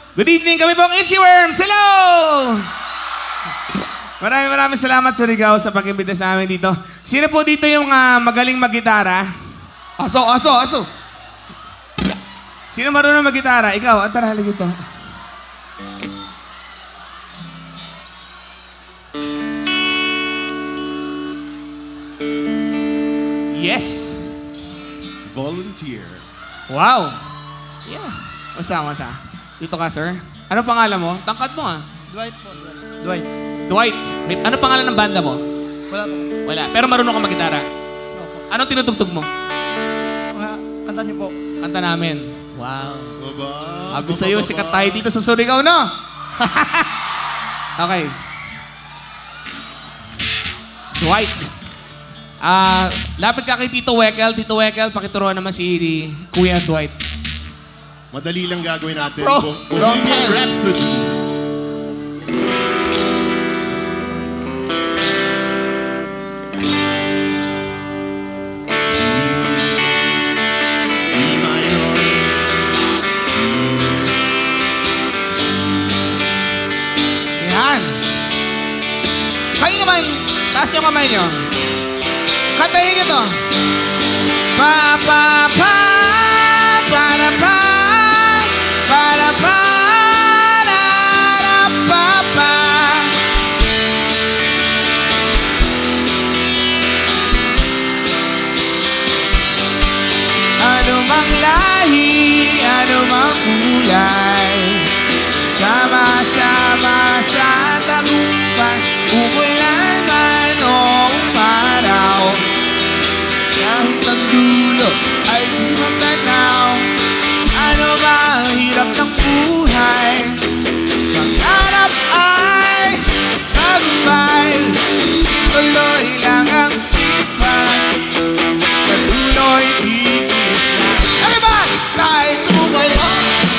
Good evening, kami pong Itchy Worms. Hello! Maraming salamat sa Surigao sa pag-imbita sa amin dito. Sino po dito yung magaling mag-gitara? Aso! Sino marunong mag-gitara? Ikaw, tara, halika ito. Yes! Volunteer. Wow! Yeah. Masa. Dito ka, sir. Ano pangalan mo? Tangkad mo, Dwight po. Dwight. Ano pangalan ng banda mo? Wala po. Wala. Pero marunong ka mag-gitara? Opo. Anong tinutugtog mo? Kanta niyo po. Kanta namin. Wow. Baba. Abi sa'yo, sikat tayo dito sa Surigao, no? Okay. Dwight. Lapit ka kay Tito Wekel. Tito Wekel, pakituruan naman si Kuya Dwight. Madali lang gagawin natin. Bro, Bohemian Rhapsody. Yan. Kayo naman, taas yung kamay nyo. Kantahin nyo to. Pa-pa-pa, para-pa, para-pa, ra-ra-pa-pa. Ano mang lahi, ano mang kulay, sama-sama sa tagumpay, umulan man o umaraw, kahit ang dulo ay di matanaw. Ano ba ang hirap ng buhay? Pangarap ay tagumpay, ituloy lang ang sipan, sa dulo'y tiis lang. Everybody! Kahit tumayo.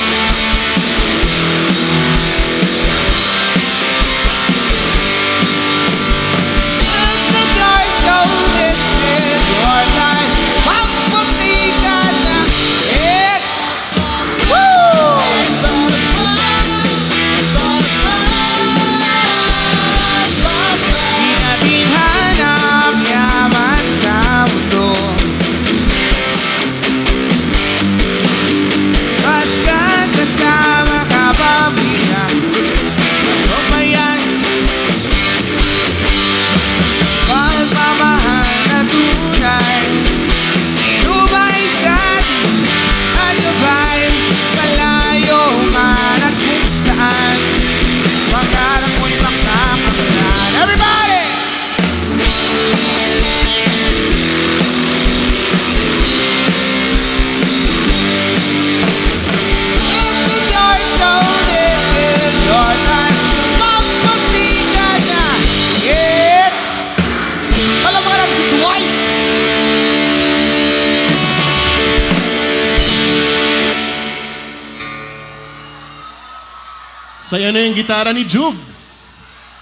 Saya na yung gitara ni Jugs.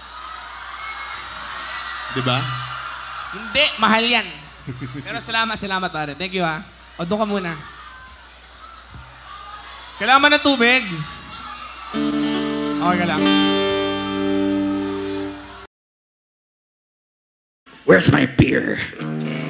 Diba? Hindi, mahal yan. Pero salamat pare. Thank you ha. O doon ka muna. Kailangan ng tubig. Okay ka lang. Where's my beer?